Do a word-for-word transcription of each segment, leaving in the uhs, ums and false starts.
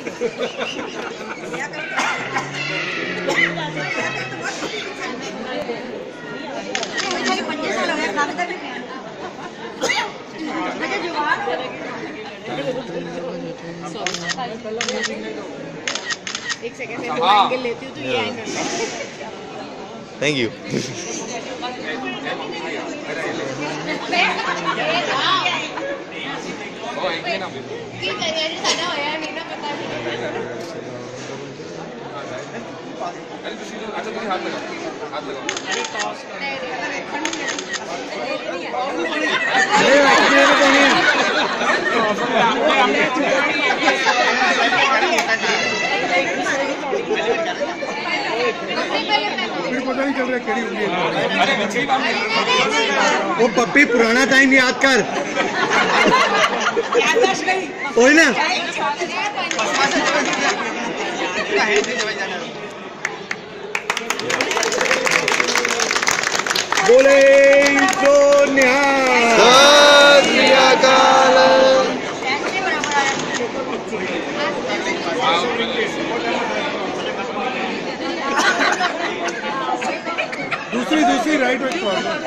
एक सेकंड में दो एंगल लेती हूँ तो ये एंगल थैंक यू अच्छा तुम हाथ लगाओ हाथ लगाओ पता नहीं चल रहा केड़ी होगी। वो पप्पी पुराना टाइम याद कर कोई ना बोले तो दूसरी दूसरी राइट में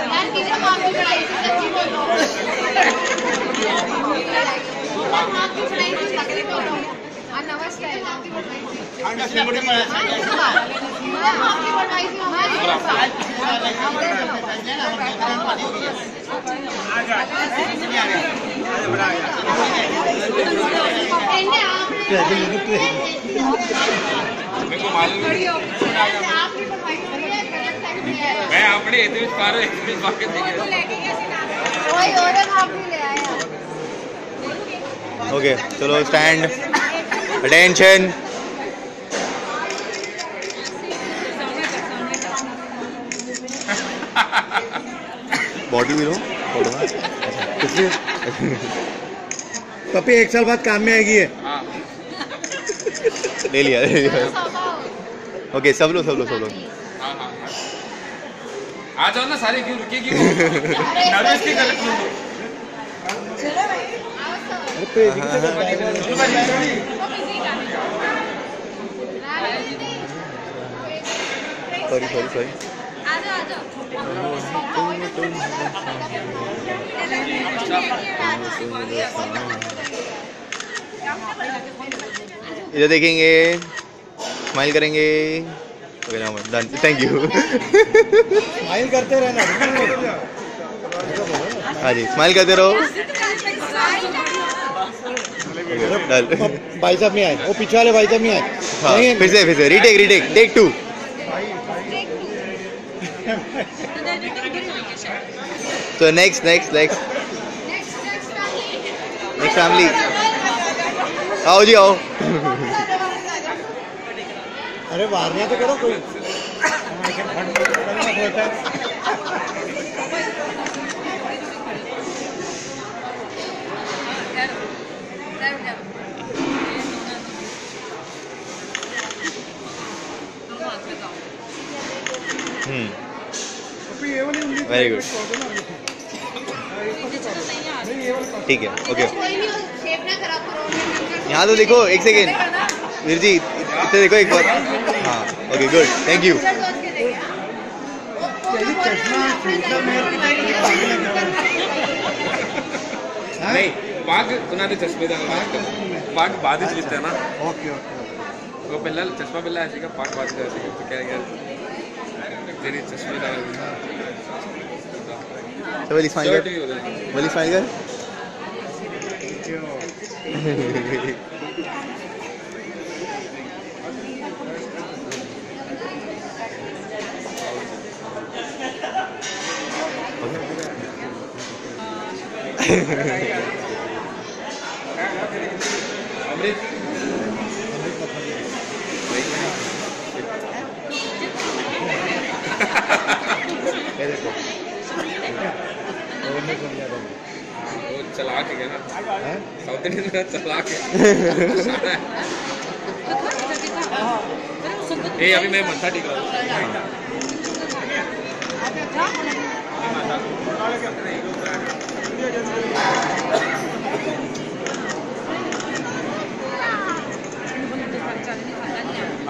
मैं अपने इतने पार इतने बाकी ओके चलो स्टैंड अटेंशन बॉडी भी लो पप्पी एक साल बाद काम में आएगी है ले लिया ले लिया ओके सब लोग सब लोग सब लोग आ जाओ ना सारे क्यों रुके क्यों नर्वस की गलत सॉरी सॉरी सॉरी इधर देखेंगे स्माइल करेंगे डन थैंक यू स्माइल करते रहना हाँ जी स्माइल करते रहो भाई साहब नहीं आए वो पीछे वाले भाई साहब नहीं आए हाँ फिर से फिर से रीटेक रीटेक टेक टू तो next next next next family आओ जी आओ अरे वारनिया तो करो कोई वेरी गुड ठीक है ओके यहाँ तो देखो एक सेकेंड वीर जी इतने देखो एक बार हाँ ओके गुड थैंक यू नहीं बाग उन्होंने चश्मे का बाग बाद ही लिखता है ना ओके ओके वो पहला चश्मा पहला ऐसे का पाक बाद का ऐसे तो क्या क्या तेरी चश्मे का तो वाली स्माइल कर वाली स्माइल कर अमृत वो चला के ना साउथ इंडियन में चला के ए अभी मैं मत्था टेक रहा हूँ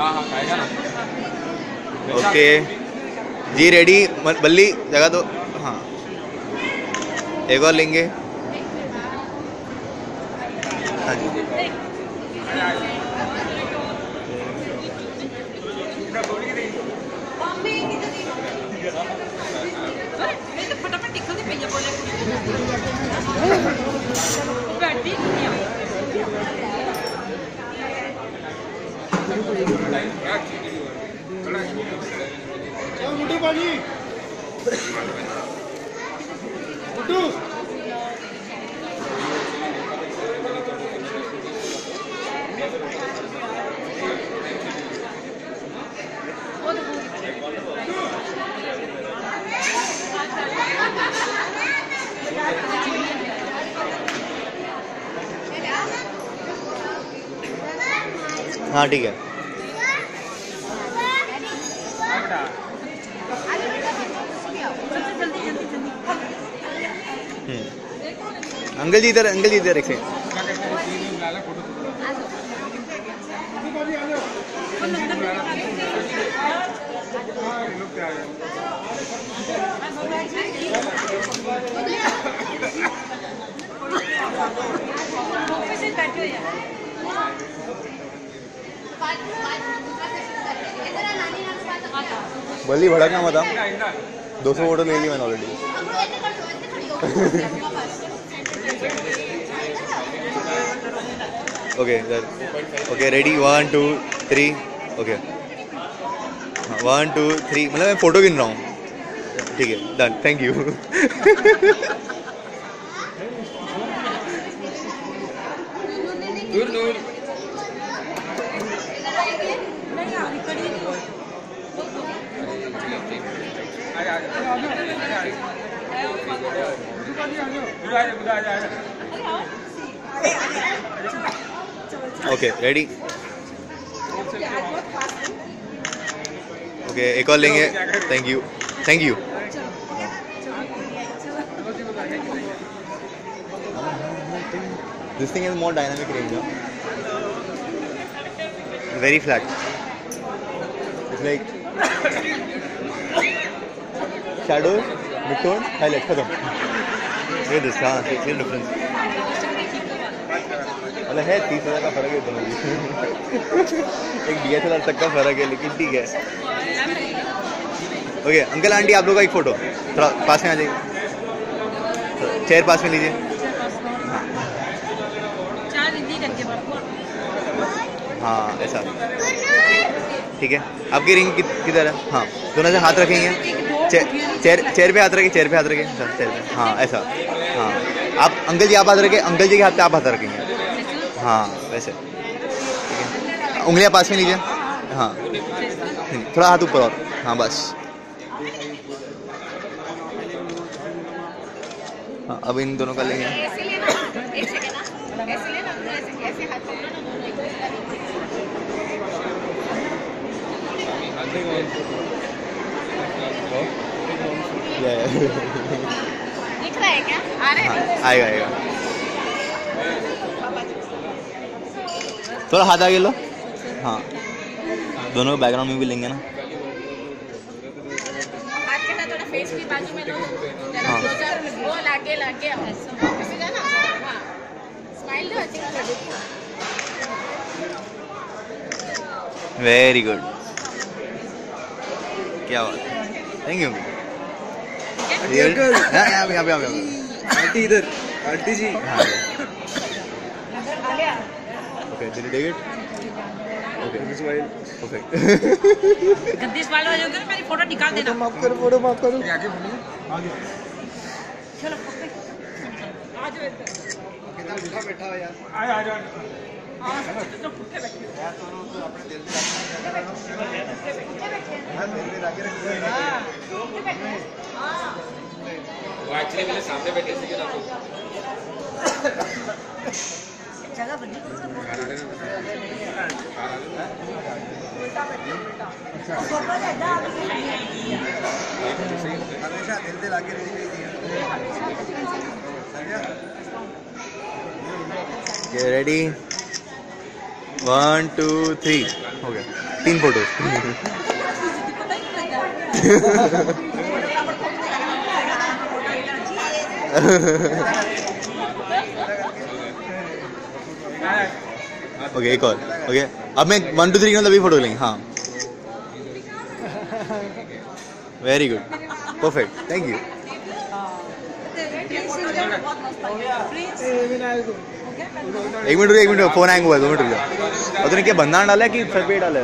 हाँ हाँ खाएगा ना। ओके जी रेडी। बल्ली जगह दो। हाँ एक और लेंगे। हाँ जी फटाफट टिकल दी पई बोले बैठी नहीं मुट्टू भाजी मुट्टू हाँ ठीक है। हम्म अंकल जी इधर, अंकल जी इधर एक सेकंड। बल्ली भड़कना मत। दो सौ फोटो ले ली मैंने already. Okay sir okay ready one two three. Okay one two three मतलब मैं फोटो गिन रहा हूँ। ठीक है डन थैंक यू। दूर दूर ओके रेडी। ओके एक और लेंगे। Thank you thank you. This thing is more dynamic range. Very flat. It's like shadow midtone highlight खत्म। ये दिस हाँ ये डिफरेंस मतलब है। तीस हज़ार का फर्क है दोनों में। एक डी एस एल आर तक का फर्क है लेकिन ठीक है। ओके अंकल आंटी आप लोग का एक फोटो थोड़ा पास में आ जाइए। चेयर पास में लीजिए। हाँ ऐसा ठीक है। आपकी रिंग किधर है? हाँ दोनों से हाथ रखेंगे। चेयर चेयर चेयर पे हाथ रखिए। चेयर पे हाथ रखिए। चेयर पे हाँ ऐसा। हाँ आप अंकल जी आप हाथ रखें। अंकल जी के हाथ पे आप हाथ रखेंगे। हाँ वैसे ठीक है। उंगलियां पास में लीजिए। हाँ थोड़ा हाथ ऊपर और। हाँ बस। हाँ अब इन दोनों का लेंगे। ऐसे लेना एक सेकंड ना ऐसे लेना ऐसे ऐसे हाथ से लेना दोनों एक दिख रहा है क्या? आ रहा है? हाँ, आएगा आएगा। थोड़ा हाथ आगे लो। हाँ दोनों बैकग्राउंड में भी लेंगे ना। हाथ के साथ थोड़ा फेस भी बाजू में लो जरा हाँ। क्लोजर वो लागे लागे आओ ऐसे जाना। हाँ स्माइल दो अच्छी लगे। वेरी गुड क्या बात है। Thank you. यहाँ पे यहाँ पे यहाँ पे आंटी इधर आंटी जी। हाँ okay did you take it? Okay smile. Okay गद्दी स्माइल हो जाओगे ना मेरी फोटो निकाल देना। माफ करो फोटो माफ करो। चलो आ जाओ इधर। कितना बुरा बैठा हो यार। आ आ जाओ। हां तो पुट्ठे बैठे यार दोनों तो अपने दिल से हां दिल में लाके रख दो। हां पुट्ठे बैठे। हां वो एक्चुअली मेरे सामने बैठे थे ना तो जगह बदली करो ना। उल्टा बैठो उल्टा। फोटो लेना हमेशा दिल से लाके रख दीजिए। ये रेडी वन टू थ्री हो गया, तीन फोटो। ओके एक और। ओके अब मैं वन टू थ्री तभी फोटो लेंगे। हाँ very good, perfect, thank you. एक मिनट रुको, एक मिनट, फोन हैंग हुआ है, दो मिनट रुको। और तूने क्या बंदा डाला है कि सर पे डाला है?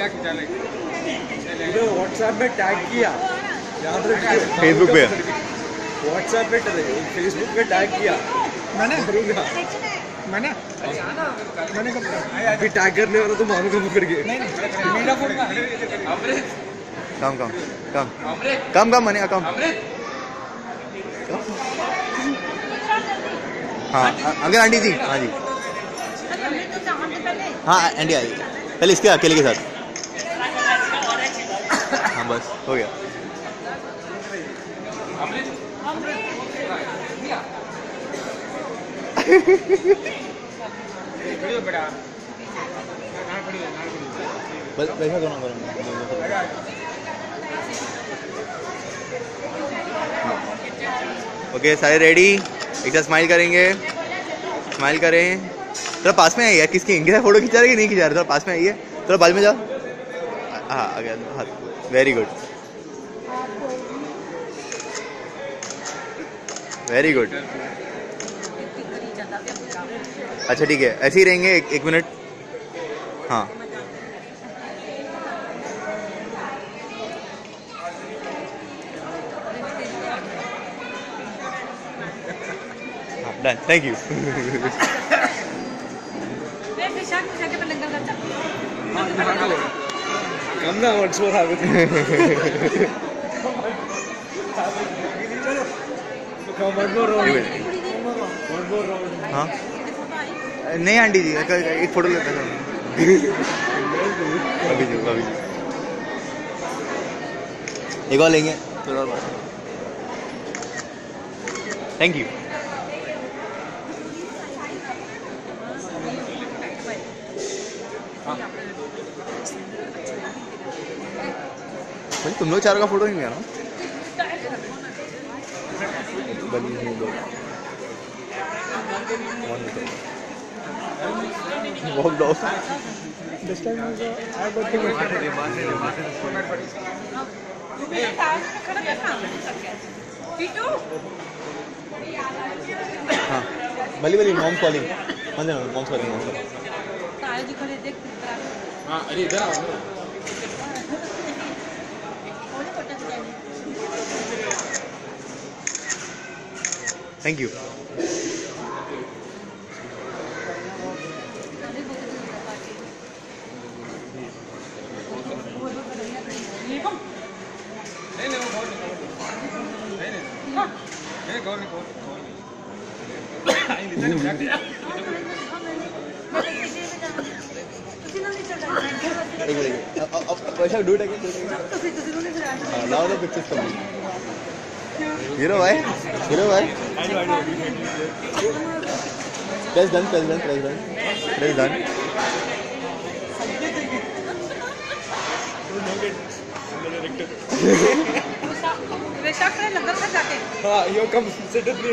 व्हाट्सएप में टैग किया, याद रखिए। फेसबुक पे व्हाट्सएप पे फेसबुक पे टैग किया मैंने मैंने मैंने कब अभी टैग करने वाला तो मानो को पकड़ के नहीं मेरा फोन कम कम कम कम कम मने कम। हाँ अंकल आंटी जी। हाँ जी हाँ आंटी आई पहले इसके अकेले के साथ। हाँ बस हो गया। बस वैसा दोनों करो। ओके सारे रेडी, एक साथ स्माइल करेंगे, स्माइल करें। थोड़ा पास में आइए, किसकी इनके साथ फोटो खिंचा रहे कि नहीं खिंचा रहे? थोड़ा पास में आइए, थोड़ा बाल में जाओ। हाँ आ गया हाथ, वेरी गुड वेरी गुड। अच्छा ठीक है, ऐसे ही रहेंगे एक, एक मिनट। हाँ डन, थैंक यू। कम ना what's what happened. Come one more round, one more round. हाँ नहीं आंटी जी एक फोटो लेते हैं अभी जी, अभी जी एक और लेंगे थोड़ा और। Thank you. तुम लोग चारों का फोटो नहीं लिया ना? Walked off. This time also I got to हाँ बली बली मॉम कॉलिंग, हाँ मॉम कॉलिंग, मॉम कॉलिंग। हाँ अरे इधर आओ। Thank you. Do it again. Uh, now the pictures come. Hero bhai, hero bhai. Press done, press done, press done, press done. हाँ you come sit with me.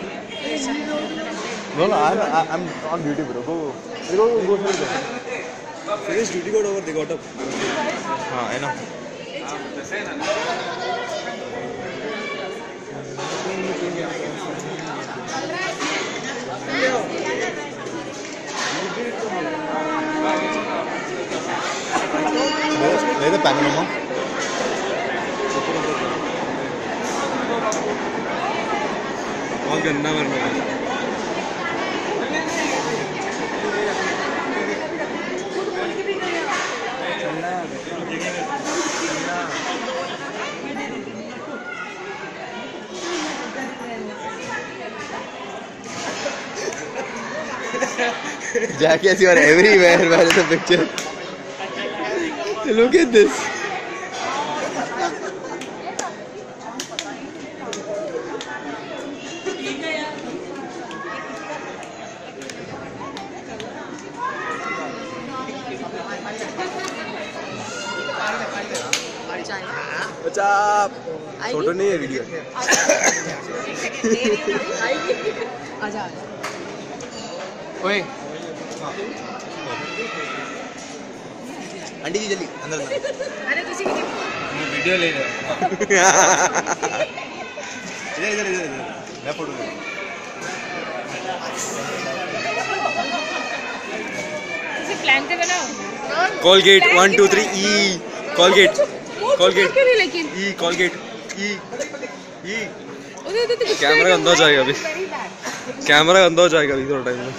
No no, I'm I'm on duty bro. Go go go go. Finish duty got over. They got up. हाँ है ना। ले दे panorama. बहुत गंदा मरना है। Jackass, you are everywhere. Where is the picture? Look at this. अच्छा photo नहीं है वीडियो। आजा ओए आंटी जी जल्दी अंदर अंदर। अरे तुझे किती मैं वीडियो ले रहा इधर इधर इधर इधर मैं फोटो ले तुझे प्लान के बनाओ कॉलगेट वन टू थ्री ई कॉलगेट कॉलगेट क्यों नहीं लेकिन ई कॉलगेट ई ई उधर उधर कुछ कैमरा गंदा हो जाएगा अभी कैमरा गंदा हो जाएगा अभी थोड़ा टाइम में।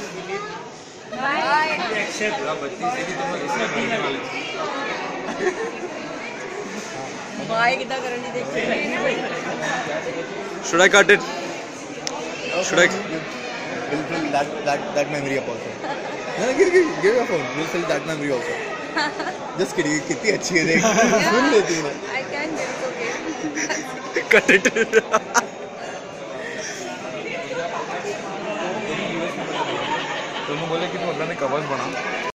बाय कितना करनी देखते Should I cut it? Should I? We'll fill that that that memory up also. No, give give give your phone. We'll fill that memory also. Just kidding. कितनी अच्छी है देख सुन लेती है। I can get it okay Cut it. तुम बोले कि तुम अल्लाह ने कवर्स बना